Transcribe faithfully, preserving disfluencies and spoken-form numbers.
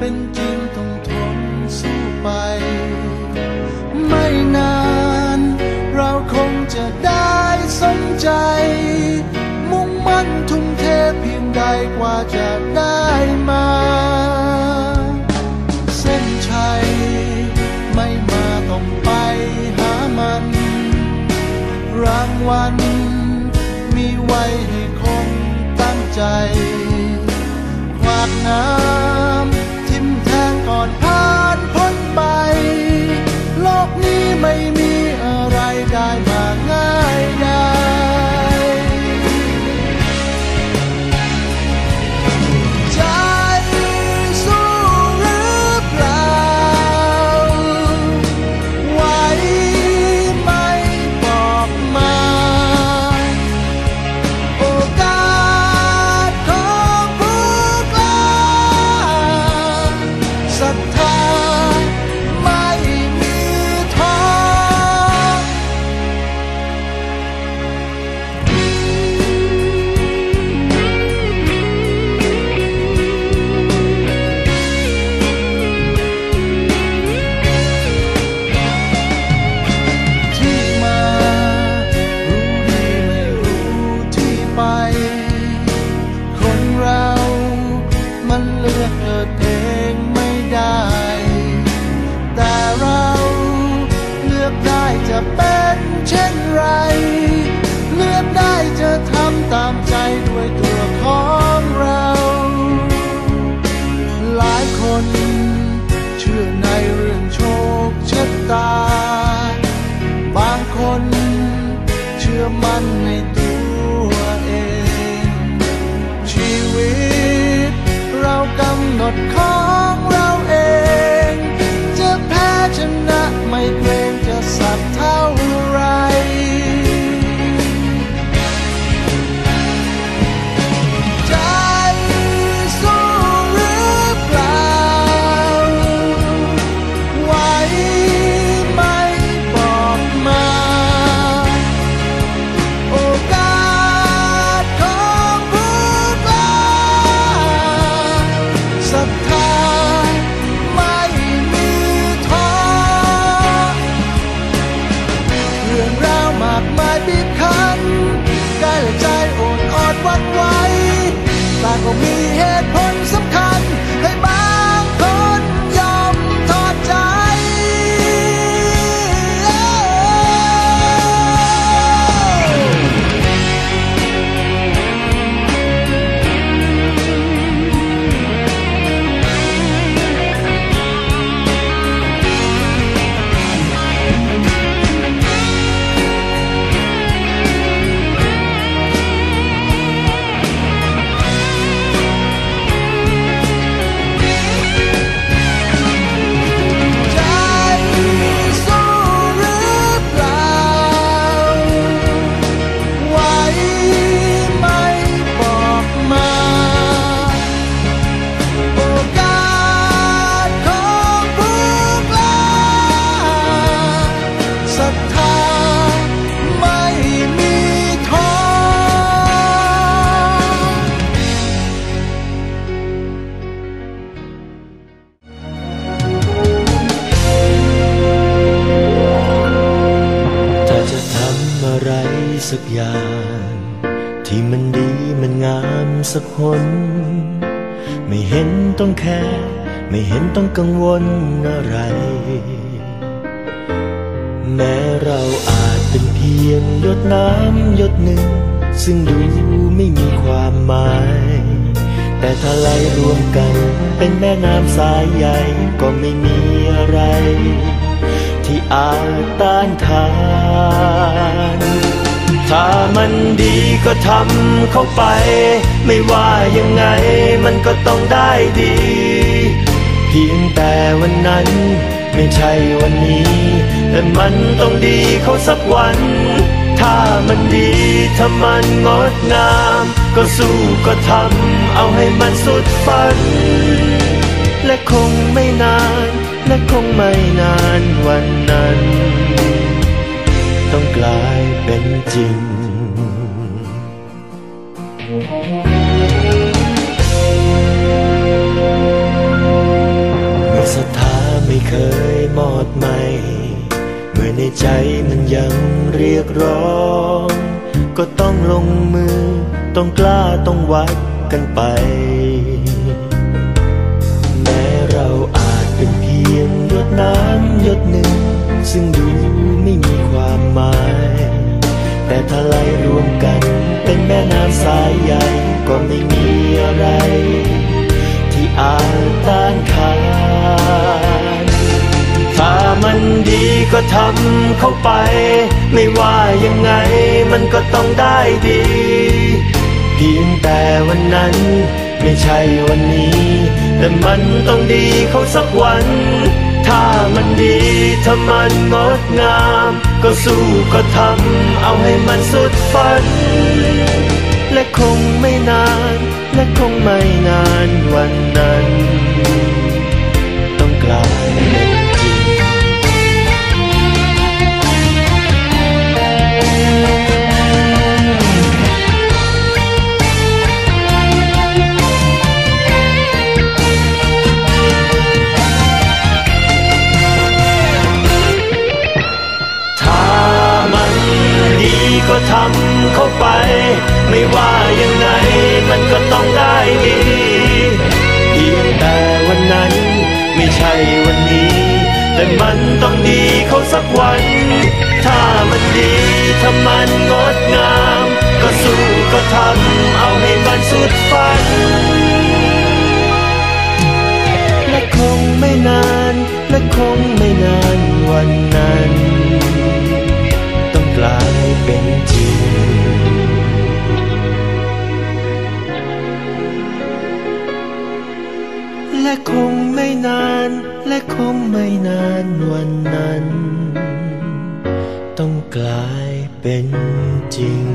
เป็นจริงต้องทนสู้ไปไม่นานเราคงจะได้สมใจมุ่งมั่นทุ่มเทเพียงใดกว่าจะได้มาเส้นชัยไม่มาต้องไปหามันรางวัลมีไว้ให้คนตั้งใจขวากน้ำทิ่มแทงก่อนผ่านพ้นไปโลกนี้ไม่มีอะไรได้มาง่ายได้ใจสู้หรือเปล่าไหวไหมบอกมาโอกาสของผู้กล้าศรัทธาไม่มีท้อที่มารู้ดีไม่รู้ที่ไปคนเรามันเลือกเกิดเองไม่ได้แต่เราเลือกได้จะเป็นเช่นไรเลือกได้จะทำตามใจด้วยตัวของเราหลายคนเชื่อในเรื่องโชคชะตาบางคนเชื่อมั่นในตัวเองชีวิตเรากำหนดของเราเองจะแพ้ชนะไม่เกรงจะสักเท่าไรใจสู้หรือเปล่าไหวไหมบอกมาโอกาสของผู้กล้าศรัทธาไม่มีท้อเรื่องราวมากมายบีบคั้นกายและใจโอดอ่อนหวั่นไหวแต่ก็มีเหตุผลสำคัญให้บางคนยอมทอดใจใจสู้หรือเปล่าไหวไหมบอกมาโอกาสของผู้กล้าศรัทธาไม่มีท้อถ้าจะทำอะไรสักอย่างที่มันดีมันงามสักหนไม่เห็นต้องแคร์ไม่เห็นต้องกังวลอะไรแม้เราอาจเป็นเพียงหยดน้ำหยดหนึ่งซึ่งดูไม่มีความหมายแต่ถ้าไหลรวมกันเป็นแม่น้ำสายใหญ่ก็ไม่มีอะไรที่อาจต้านทานถ้ามันดีก็ทำเข้าไปไม่ว่ายังไงมันก็ต้องได้ดีเพียงแต่วันนั้นไม่ใช่วันนี้แต่มันต้องดีเข้าสักวันถ้ามันดีถ้ามันงดงามก็สู้ก็ทำเอาให้มันสุดฝันและคงไม่นานและคงไม่นานวันนั้นต้องกลายเป็นจริงใจศรัทธาไม่เคยหมดไหมเมื่อในใจมันยังเรียกร้องก็ต้องลงมือต้องกล้าต้องวัดกันไปแม้เราอาจเป็นเพียงหยดน้ำหยดหนึ่งซึ่งดูไม่มีความหมายแต่ถ้าไหลรวมกันเป็นแม่น้ำสายใหญ่ก็ไม่มีอะไรที่อาจต้านทานถ้ามันดีก็ทำเข้าไปไม่ว่ายังไงมันก็ต้องได้ดีเพียงแต่วันนั้นไม่ใช่วันนี้แต่มันต้องดีเข้าสักวันถ้ามันดีถ้ามันงดงามก็สู้ก็ทำเอาให้มันสุดฝันและคงไม่นานและคงไม่นานวันนั้นต้องกลายเป็นจริงก็ทำเข้าไปไม่ว่ายังไงมันก็ต้องได้ดีเพียงแต่วันนั้นไม่ใช่วันนี้แต่มันต้องดีเข้าสักวันถ้ามันดีถ้ามันงดงามก็สู้ก็ทำเอาให้มันสุดฝันและคงไม่นานและคงไม่นานวันนั้นกลายเป็นจริงและคงไม่นานและคงไม่นานวันนั้นต้องกลายเป็นจริง